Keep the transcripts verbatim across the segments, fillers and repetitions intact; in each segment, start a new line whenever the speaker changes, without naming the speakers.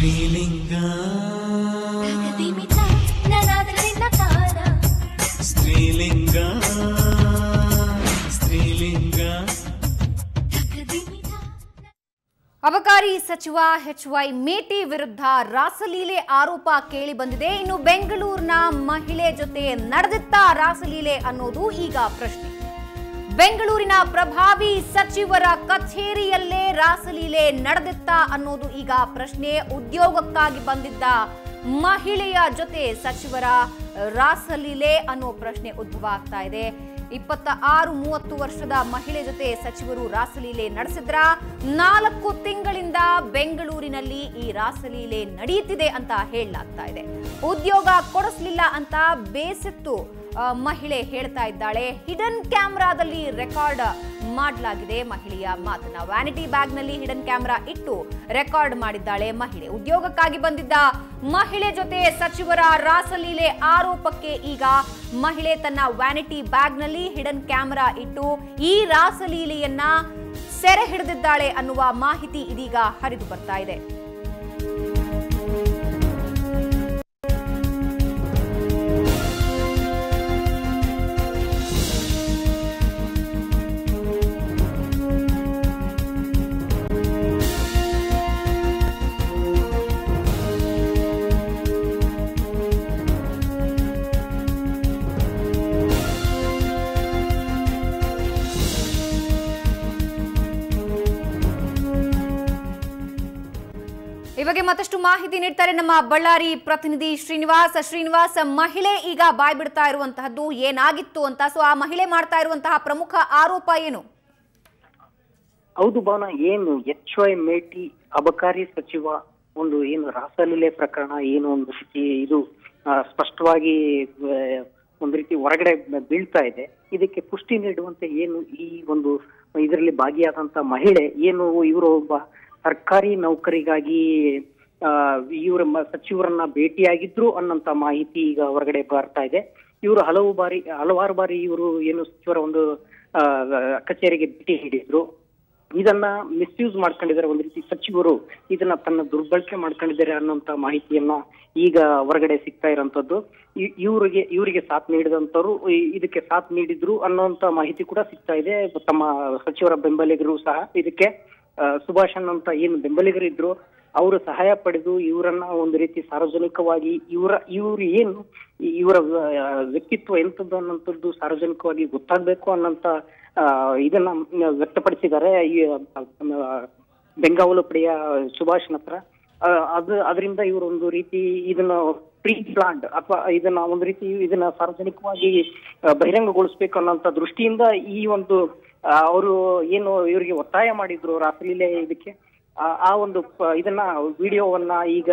ಸ್ತ್ರೀಲಿಂಗ ಸ್ತ್ರೀಲಿಂಗ ಸ್ತ್ರೀಲಿಂಗ.
ಅಬಕಾರಿ ಸಚಿವ ಎಚ್ ವೈ ಮೇಟಿ ವಿರುದ್ಧ ರಾಸಲೀಲೆ ಆರೋಪ ಕೇಳಿ ಬಂದಿದೆ. ಇನ್ನು ಬೆಂಗಳೂರಿನ ಮಹಿಳೆ ಜೊತೆ ನಡೆದಿತ್ತ ರಾಸಲೀಲೆ ಅನ್ನೋದು ಈಗ ಪ್ರಶ್ನೆ. ಬೆಂಗಳೂರಿನ ಪ್ರಭಾವಿ ಸಚಿವರ ಕಚೇರಿಯಲ್ಲೇ ರಾಸಲೀಲೆ ನಡೆದಿತ್ತ ಅನ್ನೋದು ಈಗ ಪ್ರಶ್ನೆ. ಉದ್ಯೋಗಕ್ಕಾಗಿ ಬಂದಿದ್ದ ಮಹಿಳೆಯ ಜೊತೆ ಸಚಿವರ ರಾಸಲೀಲೆ ಅನ್ನೋ ಪ್ರಶ್ನೆ ಉದ್ಭವ ಆಗ್ತಾ ಇದೆ. ಇಪ್ಪತ್ತ ಆರು ಮೂವತ್ತು ವರ್ಷದ ಮಹಿಳೆ ಜೊತೆ ಸಚಿವರು ರಾಸಲೀಲೆ ನಡೆಸಿದ್ರ? ನಾಲ್ಕು ತಿಂಗಳಿಂದ ಬೆಂಗಳೂರಿನಲ್ಲಿ ಈ ರಾಸಲೀಲೆ ನಡೆಯುತ್ತಿದೆ ಅಂತ ಹೇಳಲಾಗ್ತಾ ಇದೆ. ಉದ್ಯೋಗ ಕೊಡಿಸ್ಲಿಲ್ಲ ಅಂತ ಬೇಸತ್ತು ಮಹಿಳೆ ಹೇಳ್ತಾ ಇದ್ದಾಳೆ. ಹಿಡನ್ ಕ್ಯಾಮೆರಾದಲ್ಲಿ ರೆಕಾರ್ಡ್ ಮಾಡಲಾಗಿದೆ ಮಹಿಳೆಯ ಮಾತನ್ನ. ವ್ಯಾನಿಟಿ ಬ್ಯಾಗ್ ನಲ್ಲಿ ಹಿಡನ್ ಕ್ಯಾಮೆರಾ ಇಟ್ಟು ರೆಕಾರ್ಡ್ ಮಾಡಿದ್ದಾಳೆ ಮಹಿಳೆ. ಉದ್ಯೋಗಕ್ಕಾಗಿ ಬಂದಿದ್ದ ಮಹಿಳೆ ಜೊತೆ ಸಚಿವರ ರಾಸಲೀಲೆ ಆರೋಪಕ್ಕೆ ಈಗ ಮಹಿಳೆ ತನ್ನ ವ್ಯಾನಿಟಿ ಬ್ಯಾಗ್ ನಲ್ಲಿ ಹಿಡನ್ ಕ್ಯಾಮೆರಾ ಇಟ್ಟು ಈ ರಾಸಲೀಲೆಯನ್ನ ಸೆರೆ ಹಿಡಿದಿದ್ದಾಳೆ ಅನ್ನುವ ಮಾಹಿತಿ ಇದೀಗ ಹರಿದು ಬರ್ತಾ ಇದೆ. ಈ ಬಗ್ಗೆ ಮತ್ತಷ್ಟು ಮಾಹಿತಿ ನೀಡ್ತಾರೆ ನಮ್ಮ ಬಳ್ಳಾರಿ ಪ್ರತಿನಿಧಿ ಶ್ರೀನಿವಾಸ್. ಶ್ರೀನಿವಾಸ್, ಮಹಿಳೆ ಈಗ ಬಾಯ್ ಬಿಡ್ತಾ ಇರುವಂತಹದ್ದು ಏನಾಗಿತ್ತು ಅಂತ, ಸೊ ಆ ಮಹಿಳೆ ಮಾಡ್ತಾ ಇರುವಂತಹ ಪ್ರಮುಖ ಆರೋಪ ಏನು?
ಹೌದು ಭಾವನಾ, ಏನು ಎಚ್ ವೈ ಮೇಟಿ ಅಬಕಾರಿ ಸಚಿವ ಒಂದು ಏನು ರಾಸಲೀಲೆ ಪ್ರಕರಣ ಏನು ಒಂದು ರೀತಿ ಇದು ಸ್ಪಷ್ಟವಾಗಿ ಒಂದು ರೀತಿ ಹೊರಗಡೆ ಬೀಳ್ತಾ ಇದೆ. ಇದಕ್ಕೆ ಪುಷ್ಟಿ ನೀಡುವಂತೆ ಏನು ಈ ಒಂದು ಇದರಲ್ಲಿ ಭಾಗಿಯಾದಂತ ಮಹಿಳೆ ಏನು ಇವರು ಒಬ್ಬ ಸರ್ಕಾರಿ ನೌಕರಿಗಾಗಿ ಆ ಇವರ ಸಚಿವರನ್ನ ಭೇಟಿಯಾಗಿದ್ರು ಅನ್ನೋಂತ ಮಾಹಿತಿ ಈಗ ಹೊರಗಡೆ ಬರ್ತಾ ಇದೆ. ಇವರು ಹಲವು ಬಾರಿ ಹಲವಾರು ಬಾರಿ ಇವರು ಏನು ಸಚಿವರ ಒಂದು ಆ ಕಚೇರಿಗೆ ಭೇಟಿ ನೀಡಿದ್ರು. ಇದನ್ನ ಮಿಸ್ಯೂಸ್ ಮಾಡ್ಕೊಂಡಿದ್ದಾರೆ, ಒಂದು ರೀತಿ ಸಚಿವರು ಇದನ್ನ ತನ್ನ ದುರ್ಬಳಕೆ ಮಾಡ್ಕೊಂಡಿದ್ದಾರೆ ಅನ್ನೋಂತ ಮಾಹಿತಿಯನ್ನ ಈಗ ಹೊರಗಡೆ ಸಿಗ್ತಾ ಇರೋಂಥದ್ದು. ಇವರಿಗೆ ಇವರಿಗೆ ಸಾಥ್ ನೀಡಿದಂತವ್ರು ಇದಕ್ಕೆ ಸಾಥ್ ನೀಡಿದ್ರು ಅನ್ನೋಂತ ಮಾಹಿತಿ ಕೂಡ ಸಿಗ್ತಾ ಇದೆ. ತಮ್ಮ ಸಚಿವರ ಬೆಂಬಲಿಗರು ಸಹ ಇದಕ್ಕೆ ಸುಭಾಷ್ ಅಂತ ಏನು ಬೆಂಬಲಿಗರಿದ್ರು ಅವರು ಸಹಾಯ ಪಡೆದು ಇವರನ್ನ ಒಂದು ರೀತಿ ಸಾರ್ವಜನಿಕವಾಗಿ ಇವರ ಇವರು ಏನು ಇವರ ವ್ಯಕ್ತಿತ್ವ ಎಂತದ್ದು ಅನ್ನೋಂಥದ್ದು ಸಾರ್ವಜನಿಕವಾಗಿ ಗೊತ್ತಾಗ್ಬೇಕು ಅನ್ನೋಂತ ಇದನ್ನ ವ್ಯಕ್ತಪಡಿಸಿದ್ದಾರೆ ಈ ಬೆಂಗಾವಲು ಪಡೆಯ ಸುಭಾಷ್ ಹತ್ರ. ಅದು ಅದರಿಂದ ಇವರು ಒಂದು ರೀತಿ ಇದನ್ನ ಪ್ರೀ ಪ್ಲಾನ್ಡ್ ಅಥವಾ ಇದನ್ನ ಒಂದು ರೀತಿ ಇದನ್ನ ಸಾರ್ವಜನಿಕವಾಗಿ ಬಹಿರಂಗಗೊಳಿಸ್ಬೇಕು ಅನ್ನೋಂಥ ದೃಷ್ಟಿಯಿಂದ ಈ ಒಂದು ಅವರು ಏನು ಇವರಿಗೆ ಒತ್ತಾಯ ಮಾಡಿದ್ರು ರಾಸಲೀಲೆ ಇದಕ್ಕೆ ಆ ಒಂದು ಇದನ್ನ ವಿಡಿಯೋವನ್ನ ಈಗ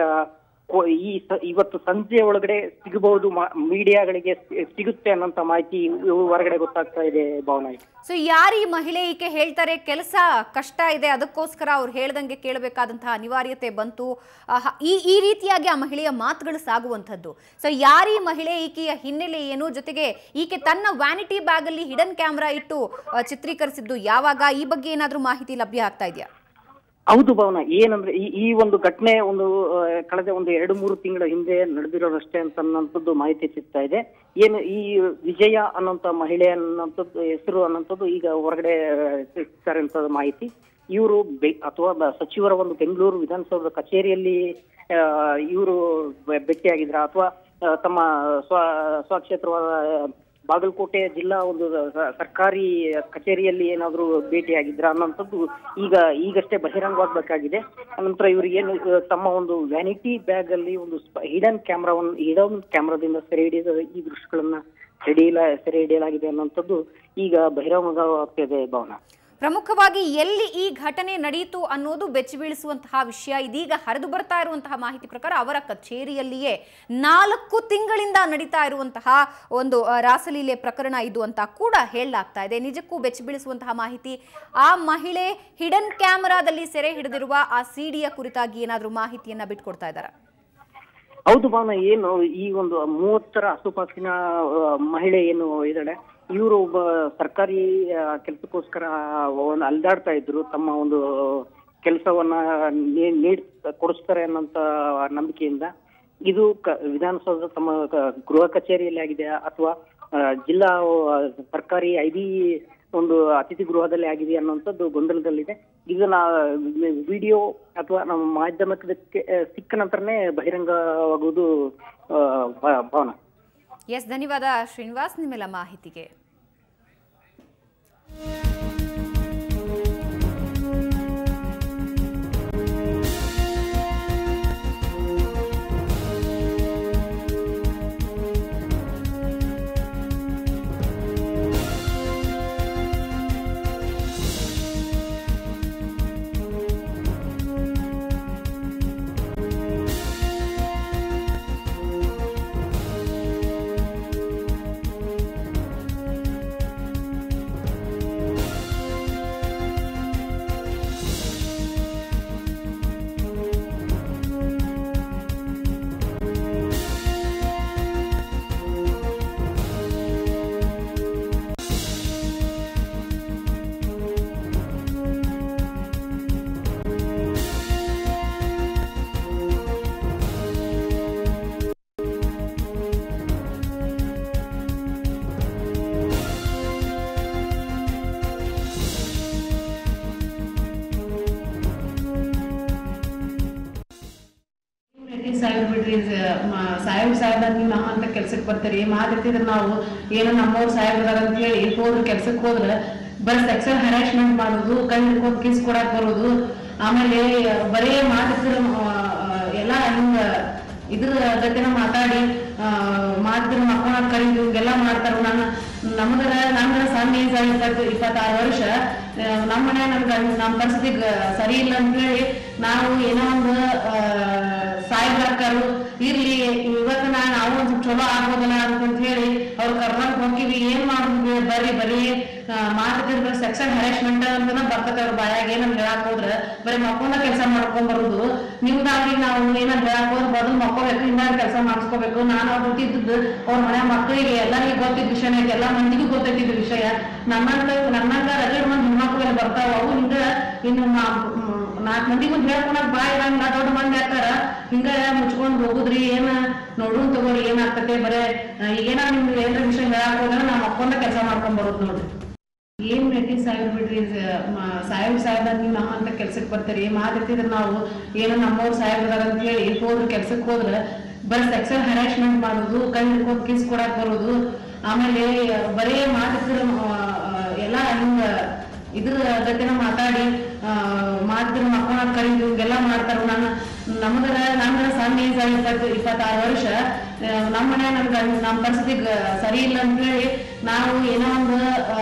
ಈ ಇವತ್ತು ಸಂಜೆ ಒಳಗಡೆ ಸಿಗಬಹುದು, ಮೀಡಿಯಾಗಳಿಗೆ ಸಿಗುತ್ತೆ ಅನ್ನೋಂತ ಮಾಹಿತಿ ಹೊರಗಡೆ ಗೊತ್ತಾಗ್ತಾ ಇದೆ ಭಾವನಾ.
ಸೊ ಯಾರು ಈ ಮಹಿಳೆ ಈಕೆ ಹೇಳ್ತಾರೆ ಕೆಲಸ ಕಷ್ಟ ಇದೆ ಅದಕ್ಕೋಸ್ಕರ ಅವ್ರು ಹೇಳ್ದಂಗೆ ಕೇಳಬೇಕಾದಂತಹ ಅನಿವಾರ್ಯತೆ ಬಂತು, ಈ ಈ ರೀತಿಯಾಗಿ ಆ ಮಹಿಳೆಯ ಮಾತುಗಳು ಸಾಗುವಂಥದ್ದು. ಸೊ ಯಾರು ಈ ಮಹಿಳೆ, ಈಕೆಯ ಹಿನ್ನೆಲೆ ಏನು, ಜೊತೆಗೆ ಈಕೆ ತನ್ನ ವ್ಯಾನಿಟಿ ಬ್ಯಾಗ್ ಅಲ್ಲಿ ಹಿಡನ್ ಕ್ಯಾಮೆರಾ ಇಟ್ಟು ಚಿತ್ರೀಕರಿಸಿದ್ದು ಯಾವಾಗ, ಈ ಬಗ್ಗೆ ಏನಾದ್ರೂ ಮಾಹಿತಿ ಲಭ್ಯ ಆಗ್ತಾ ಇದೆಯಾ?
ಹೌದು ಭಾವನಾ, ಏನಂದ್ರೆ ಈ ಈ ಒಂದು ಘಟನೆ ಒಂದು ಕಳೆದ ಒಂದು ಎರಡು ಮೂರು ತಿಂಗಳ ಹಿಂದೆ ನಡೆದಿರೋದಷ್ಟೇ ಅಂತ ಅನ್ನೋಂಥದ್ದು ಮಾಹಿತಿ ಸಿಗ್ತಾ ಇದೆ. ಏನು ಈ ವಿಜಯ ಅನ್ನೋಂಥ ಮಹಿಳೆ ಅನ್ನೋಂಥದ್ದು ಹೆಸರು ಅನ್ನೋಂಥದ್ದು ಈಗ ಹೊರಗಡೆ ಸಿಗ್ತಾರೆ ಅಂತ ಮಾಹಿತಿ. ಇವರು ಬೆ ಅಥವಾ ಸಚಿವರ ಒಂದು ಬೆಂಗಳೂರು ವಿಧಾನಸೌಧದ ಕಚೇರಿಯಲ್ಲಿ ಇವರು ಭೇಟಿಯಾಗಿದ್ರ ಅಥವಾ ತಮ್ಮ ಸ್ವ ಸ್ವಕ್ಷೇತ್ರವಾದ ಬಾಗಲಕೋಟೆ ಜಿಲ್ಲಾ ಒಂದು ಸರ್ಕಾರಿ ಕಚೇರಿಯಲ್ಲಿ ಏನಾದ್ರು ಭೇಟಿಯಾಗಿದ್ರ ಅನ್ನೋಂಥದ್ದು ಈಗ ಈಗಷ್ಟೇ ಬಹಿರಂಗವಾಗಬೇಕಾಗಿದೆ. ಅನಂತರ ಇವರಿಗೆ ಏನು ತಮ್ಮ ಒಂದು ವ್ಯಾನಿಟಿ ಬ್ಯಾಗ್ ಅಲ್ಲಿ ಒಂದು ಹಿಡನ್ ಕ್ಯಾಮ್ರಾವನ್ನು ಹಿಡನ್ ಕ್ಯಾಮ್ರಾದಿಂದ ಸೆರೆ ಹಿಡಿದ ಈ ದೃಶ್ಯಗಳನ್ನ ಸೆರೆಹಿಡಿಯಲ ಸೆರೆ ಹಿಡಿಯಲಾಗಿದೆ ಅನ್ನೋಂಥದ್ದು ಈಗ ಬಹಿರಂಗವಾಗ್ತಿದೆ ಭಾವನಾ.
ಪ್ರಮುಖವಾಗಿ ಎಲ್ಲಿ ಈ ಘಟನೆ ನಡೆಯಿತು ಅನ್ನೋದು ಬೆಚ್ಚಿ ಬೀಳಿಸುವಂತಹ ವಿಷಯ. ಇದೀಗ ಹರಿದು ಬರ್ತಾ ಇರುವಂತಹ ಮಾಹಿತಿ ಪ್ರಕಾರ ಅವರ ಕಚೇರಿಯಲ್ಲಿಯೇ ನಾಲ್ಕು ತಿಂಗಳಿಂದ ನಡೀತಾ ಇರುವಂತಹ ಒಂದು ರಾಸಲೀಲೆ ಪ್ರಕರಣ ಇದು ಅಂತ ಕೂಡ ಹೇಳಲಾಗ್ತಾ ಇದೆ. ನಿಜಕ್ಕೂ ಬೆಚ್ಚಿ ಬೀಳಿಸುವಂತಹ ಮಾಹಿತಿ. ಆ ಮಹಿಳೆ ಹಿಡನ್ ಕ್ಯಾಮೆರಾದಲ್ಲಿ ಸೆರೆ ಹಿಡಿದಿರುವ ಆ ಸಿಡಿಯ ಕುರಿತಾಗಿ ಏನಾದರೂ ಮಾಹಿತಿಯನ್ನ ಬಿಟ್ಕೊಡ್ತಾ ಇದ್ದಾರೆ?
ಹೌದು ಭಾವನಾ, ಏನು ಈ ಒಂದು ಮೂವತ್ತರ ಆಸುಪಾಸಿನ ಮಹಿಳೆ ಏನು ಇದ್ದಾಳೆ, ಇವರು ಒಬ್ಬ ಸರ್ಕಾರಿ ಕೆಲಸಕ್ಕೋಸ್ಕರ ಒಂದು ಅಲ್ದಾಡ್ತಾ ಇದ್ರು. ತಮ್ಮ ಒಂದು ಕೆಲಸವನ್ನ ನೀಡ್ ಕೊಡಿಸ್ತಾರೆ ಅನ್ನೋಂತ ನಂಬಿಕೆಯಿಂದ ಇದು ವಿಧಾನಸೌಧ ತಮ್ಮ ಗೃಹ ಕಚೇರಿಯಲ್ಲಿ ಆಗಿದೆ ಅಥವಾ ಜಿಲ್ಲಾ ಸರ್ಕಾರಿ ಐದಿ ಒಂದು ಅತಿಥಿ ಗೃಹದಲ್ಲಿ ಆಗಿದೆ ಅನ್ನುವಂಥದ್ದು ಗೊಂದಲದಲ್ಲಿದೆ. ಇದನ್ನ ವಿಡಿಯೋ ಅಥವಾ ನಮ್ಮ ಮಾಧ್ಯಮಕ್ಕೆ ಸಿಕ್ಕ ನಂತರನೇ ಬಹಿರಂಗವಾಗುವುದು ಭಾವನಾ.
ಎಸ್, ಧನ್ಯವಾದ ಶ್ರೀನಿವಾಸ್ ನಿಮ್ಮೆಲ್ಲ ಮಾಹಿತಿಗೆ.
ಸಾಹೇಬ್ ಬಿಡ್ರಿ ಸಾಹೇಬ್ ಸಾಹೇಬ್ ನೀವು ನಮ್ಮಂತ ಕೆಲ್ಸಕ್ಕೆ ಬರ್ತೀರಿ ಮಾತಾಡ್ತಿದ್ರೆ ನಾವು ಏನೋ ನಮ್ಮವ್ರು ಸಾಹೇಬ್ದಾರ ಅಂತ ಹೇಳಿ ಹೋದ್ರೆ ಕೆಲ್ಸಕ್ಕೆ ಹೋದ್ರೆ ಬರೀ ಸೆಕ್ಷುವಲ್ ಹರಾಸ್ಮೆಂಟ್ ಮಾಡೋದು, ಕೈ ಹಿಡ್ಕೊಂಡು ಕಿಸ್ ಕೊಡಕ್ ಬರೋದು, ಆಮೇಲೆ ಬರೀ ಮಾತಾಡ್ತಿರ ಎಲ್ಲ ಹಿಂಗ ಇದ್ರ ಗತಿನ ಮಾತಾಡಿ ಮಾತಿದ್ರೆ ಮಕ್ಕಳ ಕರೀದು ಹಿಂಗೆಲ್ಲ ಮಾಡ್ತಾರ. ನಾನು ನಮ್ದ್ರ ನಮ್ದ್ರ ಸಣ್ಣ ಏಜ್ ಇಪ್ಪತ್ತು ಇಪ್ಪತ್ತಾರು ವರ್ಷ ನಮ್ಮ ಮನೆ ನನ್ಗೆ ನಮ್ಮ ಪರಿಸ್ಥಿತಿ ಸರಿ ಇಲ್ಲ ಅಂತ ಹೇಳಿ ನಾವು ಏನೋ ಒಂದು ಸಾಯ್ಬಾರ್ಕರು ಇರ್ಲಿ ಇವತ್ತು ನಾ ನಾವು ಒಂದು ಚಲೋ ಆಗೋದಿಲ್ಲ ಅಂತ ಹೇಳಿ ಅವ್ರು ಕರ್ನಾಟಕ ಹೋಗಿವಿ ಏನ್ ಮಾಡುದು ಬರೀ ಬರೀ ಮಾತಾಡಿದ್ರೆ ಸೆಕ್ಷನ್ ಹರಾಸ್ಮೆಂಟ್ ಅಂತನ ಬರ್ತದೆ ಅವ್ರ ಬಾಯಾಗ ಏನಂತ ಹೇಳಕ್ ಹೋದ್ರೆ ಬರೀ ಮಕ್ಕೊಂಡ ಕೆಲಸ ಮಾಡ್ಕೊಂಡ್ ಬರುದು. ನಿಮ್ದಾಗಿ ನಾವು ಏನಂತ ಹೇಳಕ್ ಹೋದ್ರೆ ಬದಲು ಮಕ್ಕೋಬೇಕು, ಇನ್ನಾರು ಕೆಲಸ ಮಾಡಿಸ್ಕೋಬೇಕು. ನಾನು ಅವ್ರು ಗೊತ್ತಿದ್ದು ಅವ್ರ ಮನೆ ಮಕ್ಕಳಿಗೆ ಎಲ್ಲರಿಗೂ ಗೊತ್ತಿದ್ದ ವಿಷಯ ಐತಿ, ಎಲ್ಲಾ ಮಂದಿಗೂ ಗೊತ್ತೈತಿದ್ದ ವಿಷಯ. ನನ್ನಂತ ನನ್ನಂಗ ರಗಡ್ ಮಂದಿ ಹೆಣ್ಮಕ್ಳು ಬರ್ತಾವ, ಅವು ಹಿಂಗ ಇನ್ನು ನಾಲ್ಕು ಮಂದಿ ಮುಂದೆ ಹೇಳ್ಕೊಳಕ್ ಬಾ ಇರಂಗಿಲ್ಲ, ದೊಡ್ಡ ಮಂದಿ ಹಾಕಾರ ಹಿಂಗ ಮುಚ್ಕೊಂಡ್ ಹೋಗುದ್ರಿ ಏನ ನೋಡ್ರು ತಗೋರಿ ಏನಾಗ್ತತೆ. ಬರೇ ಈಗೇನ ನಿಮ್ಗೆ ಏನ್ರ ವಿಷಯ ಹೇಳಕ್ ಹೋದ್ರೆ ನಾ ಮಕ್ಕೊಂಡ ಕೆಲಸ ಮಾಡ್ಕೊಂಡ್ ಬರೋದು ನೋಡ್ರಿ. ಏನ್ ರೇಟಿ ಸಾಹೇಬ್ ಬಿಡ್ರಿ ಸಾಹೇಬ್ ಸಾಹೇಬ್ ನೀವು ನಮ್ಮಂತ ಕೆಲ್ಸಕ್ಕೆ ಬರ್ತೀರಿ ಮಾತಾಡ್ತಿದ್ರೆ ನಾವು ಏನೋ ನಮ್ಮವ್ರು ಸಾಹೇಬ್ದಾರ ಅಂತ ಹೇಳಿ ಹೋದ್ರೆ ಕೆಲ್ಸಕ್ಕೆ ಹೋದ್ರೆ ಬರೀ ಸೆಕ್ಷುವಲ್ ಹರಾಸ್ಮೆಂಟ್ ಮಾಡೋದು, ಕೈ ಹಿಡ್ಕೊಂಡು ಕಿಸ್ ಕೊಡಕ್ ಬರೋದು, ಆಮೇಲೆ ಬರೀ ಮಾತಾಡ್ತಿರ ಎಲ್ಲ ಹಿಂಗ ಇದ್ರ ಗತಿನ ಮಾತಾಡಿ ಮಾತಿದ್ರೆ ಮಕ್ಕಳ ಕರೀದು ಹಿಂಗೆಲ್ಲ ಮಾಡ್ತಾರ. ನಾನು ನಮ್ದ್ರ ನಮ್ದ್ರ ಸಣ್ಣ ಏಜ್ ಇಪ್ಪತ್ತು ಇಪ್ಪತ್ತಾರು ವರ್ಷ ನಮ್ಮ ಮನೆ ನನ್ಗೆ ನಮ್ಮ ಪರಿಸ್ಥಿತಿ ಸರಿ ಇಲ್ಲ ಅಂತ ಹೇಳಿ ನಾವು ಏನೋ ಒಂದು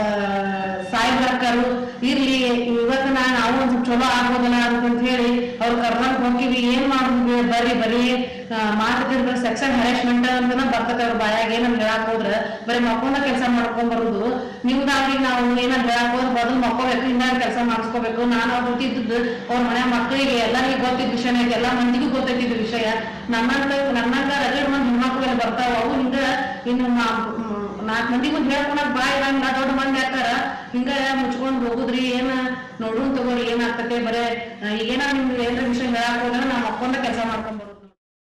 ಸಾಯ್ಬಾರ್ಕರು ಇರ್ಲಿ ಇವತ್ತು ನಾ ನಾವು ಒಂದು ಚಲೋ ಆಗೋದಿಲ್ಲ ಅಂತ ಹೇಳಿ ಅವ್ರು ಕರ್ನಾಟಕ ಹೋಗಿವಿ ಏನ್ ಮಾಡುದು ಬರೀ ಬರೀ ಮಾತಾಡಿದ್ರೆ ಸೆಕ್ಷನ್ ಹರಾಸ್ಮೆಂಟ್ ಅಂತನ ಬರ್ತದೆ ಅವ್ರ ಬಾಯಾಗ ಏನಂತ ಹೇಳಕ್ ಹೋದ್ರೆ ಬರೀ ಮಕ್ಕೊಂಡ ಕೆಲಸ ಮಾಡ್ಕೊಂಡ್ ಬರುದು. ನಿಮ್ದಾಗಿ ನಾವು ಏನಂತ ಹೇಳಕ್ ಹೋದ್ರೆ ಬದಲು ಮಕ್ಕೋಬೇಕು, ಇನ್ನಾರು ಕೆಲಸ ಮಾಡಿಸ್ಕೋಬೇಕು. ನಾನು ಅವ್ರು ಗೊತ್ತಿದ್ದು ಅವ್ರ ಮನೆ ಮಕ್ಕಳಿಗೆ ಎಲ್ಲರಿಗೂ ಗೊತ್ತಿದ್ದ ವಿಷಯ ಐತಿ, ಎಲ್ಲಾ ಮಂದಿಗೂ ಗೊತ್ತೈತಿದ್ದ ವಿಷಯ. ನನ್ನಂತ ನನ್ನಂಗ ರಗಡ್ ಮಂದಿ ಹೆಣ್ಮಕ್ಳು ಬರ್ತಾವ, ಅವು ಹಿಂಗ ಇನ್ನು ನಾಲ್ಕು ಮಂದಿ ಮುಂದೆ ಹೇಳ್ಕೊಳಕ್ ಬಾ ಇರಂಗಿಲ್ಲ, ದೊಡ್ಡ ಮಂದಿ ಹಾಕಾರ ಹಿಂಗ ಮುಚ್ಕೊಂಡ್ ಹೋಗುದ್ರಿ ಏನ ನೋಡ್ರು ತಗೋರಿ ಏನಾಗ್ತತೆ. ಬರೇ ಈಗೇನ ನಿಮ್ಗೆ ಏನ್ರ ವಿಷಯ ಹೇಳಕ್ ಹೋದ್ರೆ ನಾ ಮಕ್ಕೊಂಡ ಕೆಲಸ ಮಾಡ್ಕೊಂಡ್